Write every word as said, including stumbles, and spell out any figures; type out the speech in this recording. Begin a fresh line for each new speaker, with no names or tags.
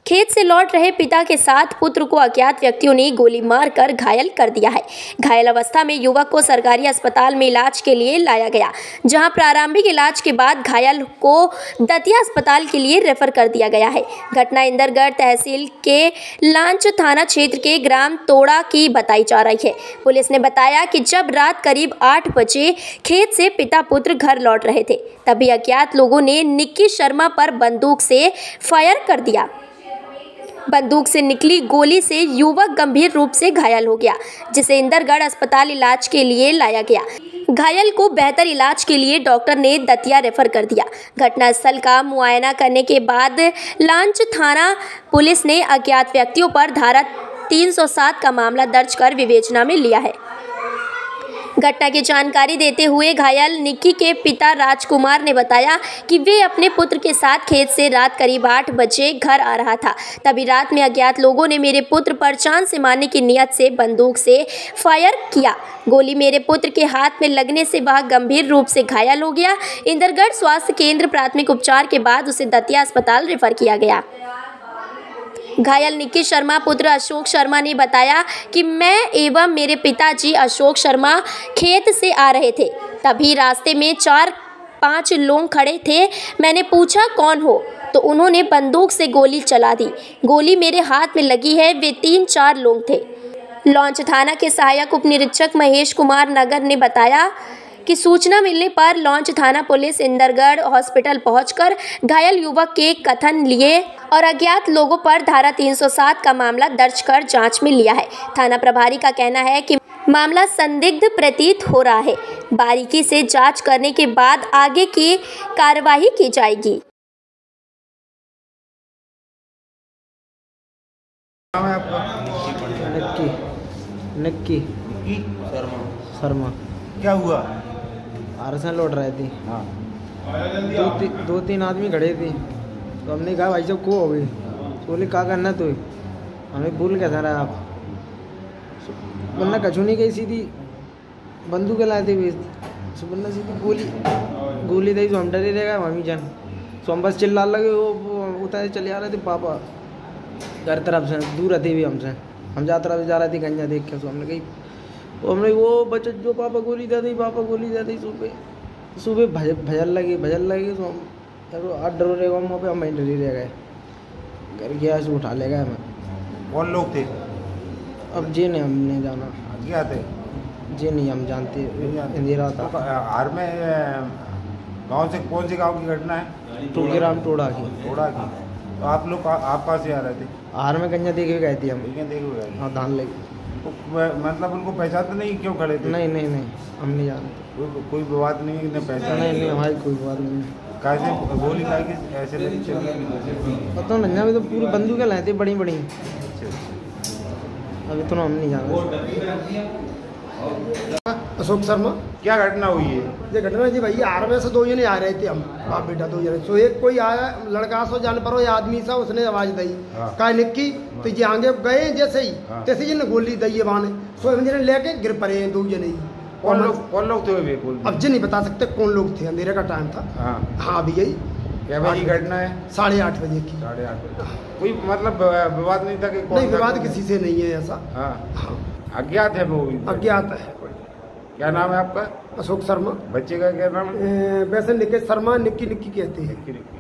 खेत से लौट रहे पिता के साथ पुत्र को अज्ञात व्यक्तियों ने गोली मारकर घायल कर दिया है। घायल अवस्था में युवक को सरकारी अस्पताल में इलाज के लिए लाया गया, जहां प्रारंभिक इलाज के बाद घायल को दतिया अस्पताल के लिए रेफर कर दिया गया है। घटना इंदरगढ़ तहसील के लांच थाना क्षेत्र के ग्राम तोड़ा की बताई जा रही है। पुलिस ने बताया कि जब रात करीब आठ बजे खेत से पिता पुत्र घर लौट रहे थे, तभी अज्ञात लोगों ने निक्की शर्मा पर बंदूक से फायर कर दिया। बंदूक से निकली गोली से युवक गंभीर रूप से घायल हो गया, जिसे इंदरगढ़ अस्पताल इलाज के लिए लाया गया। घायल को बेहतर इलाज के लिए डॉक्टर ने दतिया रेफर कर दिया। घटनास्थल का मुआयना करने के बाद लांच थाना पुलिस ने अज्ञात व्यक्तियों पर धारा तीन सौ सात का मामला दर्ज कर विवेचना में लिया है। घटना की जानकारी देते हुए घायल निक्की के पिता राजकुमार ने बताया कि वे अपने पुत्र के साथ खेत से रात करीब आठ बजे घर आ रहा था। तभी रात में अज्ञात लोगों ने मेरे पुत्र पर जान से मारने की नियत से बंदूक से फायर किया। गोली मेरे पुत्र के हाथ में लगने से वह गंभीर रूप से घायल हो गया। इंदरगढ़ स्वास्थ्य केंद्र प्राथमिक उपचार के बाद उसे दतिया अस्पताल रेफर किया गया। घायल निक्की शर्मा पुत्र अशोक शर्मा ने बताया कि मैं एवं मेरे पिताजी अशोक शर्मा खेत से आ रहे थे। तभी रास्ते में चार पांच लोग खड़े थे। मैंने पूछा कौन हो, तो उन्होंने बंदूक से गोली चला दी। गोली मेरे हाथ में लगी है। वे तीन चार लोग थे। लांच थाना के सहायक उप निरीक्षक महेश कुमार नगर ने बताया कि सूचना मिलने पर लांच थाना पुलिस इंदरगढ़ हॉस्पिटल पहुंचकर घायल युवक के कथन लिए और अज्ञात लोगों पर धारा तीन सौ सात का मामला दर्ज कर जांच में लिया है। थाना प्रभारी का कहना है कि मामला संदिग्ध प्रतीत हो रहा है। बारीकी से जांच करने के बाद आगे की कार्यवाही की जाएगी।
निक्की निक्की शर्मा।
क्या हुआ?
आरसन लौट रहे थे।
हाँ।
दो, ती, दो तीन आदमी खड़े थे, तो हमने कहा भाई साहब को हो गई, बोले क्या करना तो हमें भूल गया था आप वरना कछू नहीं गई, सीधी बंदूक लाते हुए वरना सीधी गोली गोली दी तो हम डरे रहेगा मम्मी जान। तो हम बस चिल्ला लगे, वो उतारे चले आ रहे थे पापा घर तरफ से, दूर रहते हुए हमसे। हम जा तरफ जा रहे थे गंजा देख के, तो हमने कही तो हमने वो बच्चे जो पापा गोली दे दी पापा गोली दे दी सुबह सुबह भज भजल लगी भजल लगी तो हम आठ डरो रहे वहाँ पे हम वहीं डरे रह गए। घर गया से उठा ले गए हमें।
कौन लोग थे?
अब जे नहीं हम नहीं जाना।
क्या थे?
जे नहीं हम जानते, अंधेरा था।
तो हार में गांव से कौन से गांव की घटना है?
टोकेराम टोड़ा की।
टोड़ा की। तो आप लोग आप पास से आ रहे थे?
हार में गंजा देखे गए थे हम।
देखे हुए?
हाँ धान लगी।
तो मतलब उनको पहचानते नहीं क्यों खड़े थे?
नहीं नहीं नहीं हम नहीं जानते।
कोई कोई विवाद नहीं है? पहचान
नहीं नहीं हमारी कोई विवाद नहीं।
कैसे गोली लगी ऐसे नहीं चली?
पता नहीं, अभी तो पूरी बंदूकें लाए थे बड़ी बड़ी। अभी तो हम नहीं जानते।
अशोक शर्मा।
क्या घटना हुई है?
ये घटना जी भैया आर में से दो जने आ रहे थे, हम बाप बेटा दो जने। सो एक कोई आया लड़का सो जान पर आदमी सा, उसने आवाज दी का निक्की, तो ये आगे गए जैसे ही तैसे जी ने गोली दी बाने। सो हम जने लेके गिर पड़े दो जने ही।
कौन लोग कौन लोग थे?
अब जी नहीं बता सकते कौन लोग थे, अंधेरे का टाइम था। हाँ भैया ही
क्या बजे घटना है?
साढ़े आठ बजे की।
साढ़े आठ बजे। कोई मतलब विवाद नहीं था कि?
नहीं विवाद किसी से नहीं है ऐसा।
हाँ। अज्ञात है वो?
अज्ञात है।
क्या नाम है आपका?
अशोक शर्मा।
बच्चे का क्या नाम है?
वैसे निकेश शर्मा, निक्की निक्की कहते हैं।